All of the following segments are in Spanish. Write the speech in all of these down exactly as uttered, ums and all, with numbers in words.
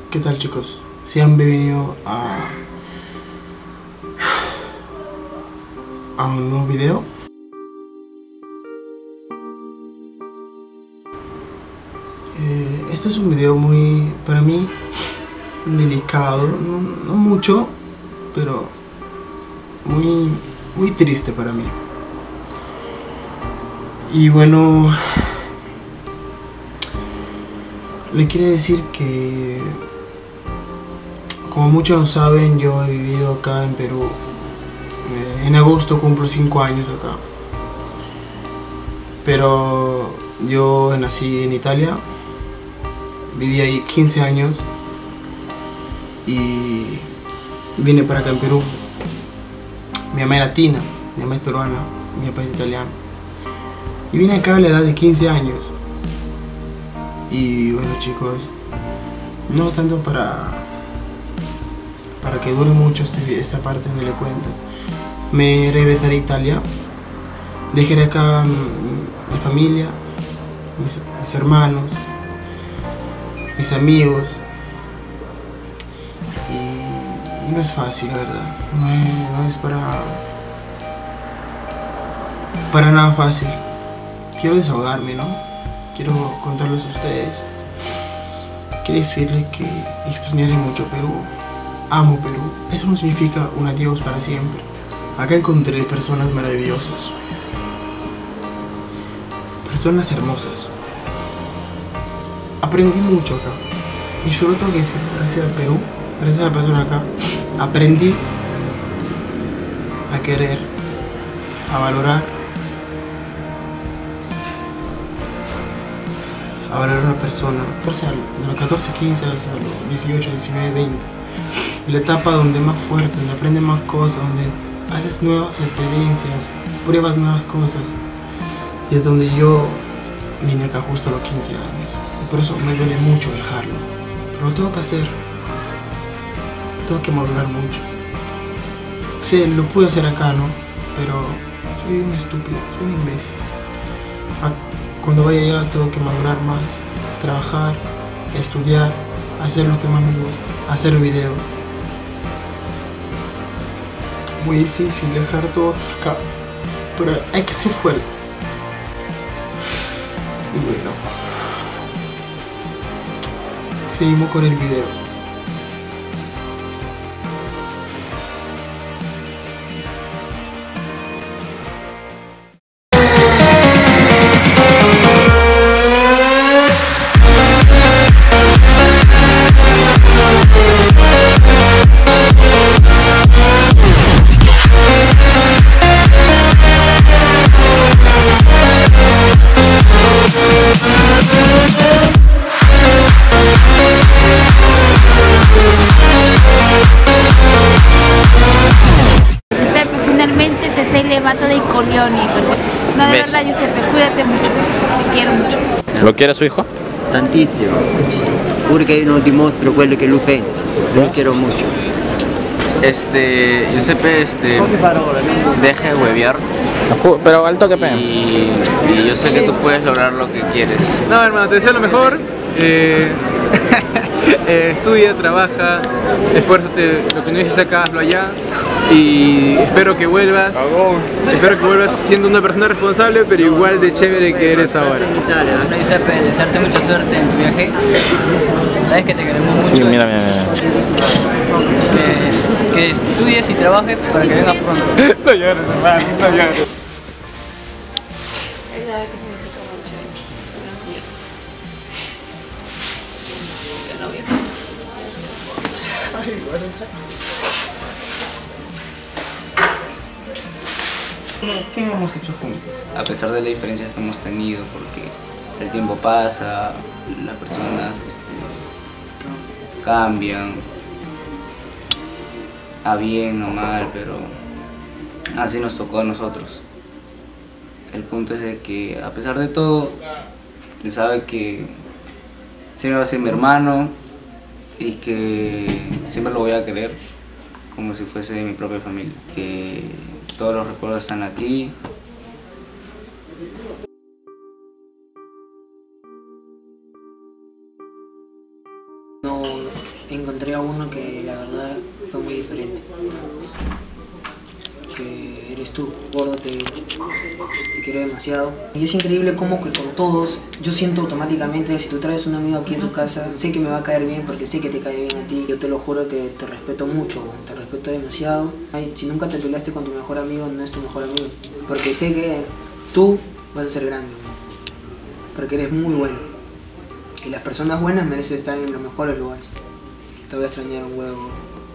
¿Qué tal, chicos? Sean bienvenidos a, a un nuevo video. Eh, este es un video muy, para mí, delicado, no, no mucho, pero muy, muy triste para mí. Y bueno, le quiero decir que, como muchos lo saben, yo he vivido acá en Perú. Eh, en agosto cumplo cinco años acá. Pero yo nací en Italia, viví ahí quince años y vine para acá en Perú. Mi mamá es latina, mi mamá es peruana, mi papá es italiano. Y vine acá a la edad de quince años. Y bueno, chicos, no tanto para para que dure mucho este, esta parte donde le cuento. Me regresaré a Italia, dejaré acá mi, mi familia, mis, mis hermanos, mis amigos. Y, y no es fácil, la verdad. No es, no es para para nada fácil. Quiero desahogarme, ¿no? Quiero contarles a ustedes. Quiero decirles que extrañaré mucho Perú. Amo Perú. Eso no significa un adiós para siempre. Acá encontré personas maravillosas. Personas hermosas. Aprendí mucho acá. Y solo tengo que decir, gracias al Perú, gracias a la persona acá, aprendí a querer, a valorar, a valorar a una persona, o sea, de los catorce, quince hasta los dieciocho, diecinueve, veinte. La etapa donde más fuerte, donde aprendes más cosas, donde haces nuevas experiencias, pruebas nuevas cosas. Y es donde yo vine acá justo a los quince años. Y por eso me duele mucho dejarlo. Pero lo tengo que hacer. Tengo que madurar mucho. Sí, lo pude hacer acá, ¿no? Pero soy un estúpido, soy un imbécil. Cuando vaya allá tengo que madurar más, trabajar, estudiar, hacer lo que más me gusta, hacer videos. Muy difícil dejar todo acá, pero hay que ser fuertes. Y bueno, seguimos con el video. Levato dei coglioni. No, de verdad, Giuseppe, cuídate mucho, te quiero mucho. ¿Lo quiere su hijo? Tantissimo, pure io non dimostro quello che lui pensa, lo quiero mucho. Este, Giuseppe, este, deja de huevear. Pero alto que pena. Y, y yo sé que tú puedes lograr lo que quieres. No, hermano, te deseo lo mejor. Eh, eh, estudia, trabaja, esfuérzate, lo que no dices acá, hazlo allá. Y espero que vuelvas, espero que vuelvas siendo una persona responsable, pero igual de chévere que eres ahora. Bueno, Giuseppe, desearte mucha suerte en tu viaje. Sabes que te queremos mucho. Sí, mira, mira, mira. Que, que estudies y trabajes para que vengas pronto. No llores, hermano, no llores. Él sabe que significa mucho. Es una mierda. Yo no voy a hacer. Ay, bueno, ¿Qué hemos hecho juntos? A pesar de las diferencias que hemos tenido, porque el tiempo pasa, las personas este, cambian, a bien o mal, pero así nos tocó a nosotros. El punto es de que, a pesar de todo, él sabe que siempre va a ser mi hermano y que siempre lo voy a querer como si fuese mi propia familia. Que todos los recuerdos están aquí. No, eres tú. Gordo, te, te quiero demasiado. Y es increíble cómo que con todos, yo siento automáticamente, si tú traes un amigo aquí a tu casa, sé que me va a caer bien porque sé que te cae bien a ti. Yo te lo juro que te respeto mucho, te respeto demasiado. Ay, si nunca te peleaste con tu mejor amigo, no es tu mejor amigo. Porque sé que tú vas a ser grande, porque eres muy bueno. Y las personas buenas merecen estar en los mejores lugares. Te voy a extrañar un huevo.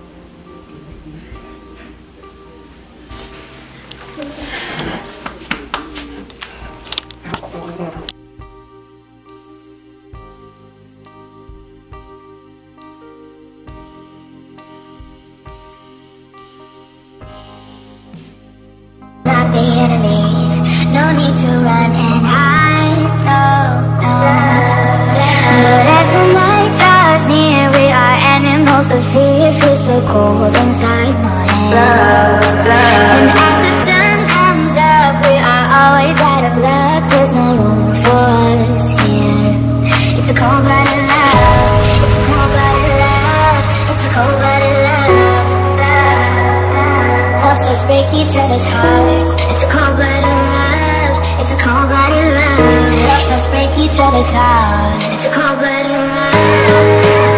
Not the enemy, no need to run and hide, no, no. But as the night draws near, we are animals of fear, feel so cold inside my head. And as the sun comes up, we are always out of luck, there's no room for us here. It's a cold-blooded love, it's a cold-blooded love, it's a cold-blooded love. Helps us break each other's hearts. It's a cold-blooded love, it's a cold-blooded love. Helps us break each other's hearts. It's a cold-blooded love.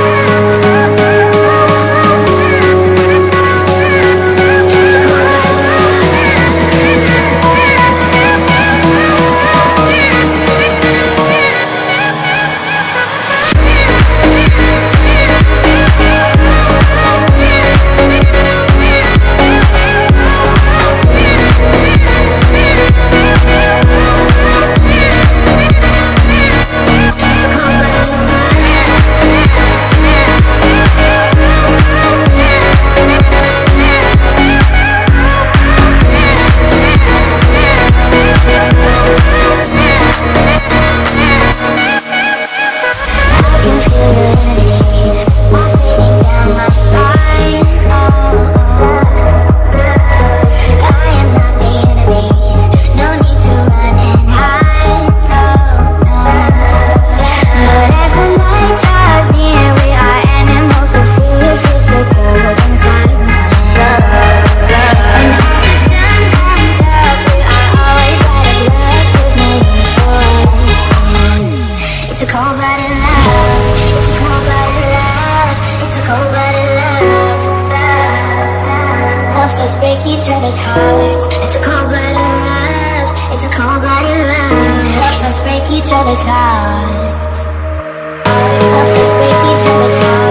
Each other's hearts. It's a cold-blooded love. It's a cold-blooded love. Helps us break each other's hearts. Helps us break each other's hearts.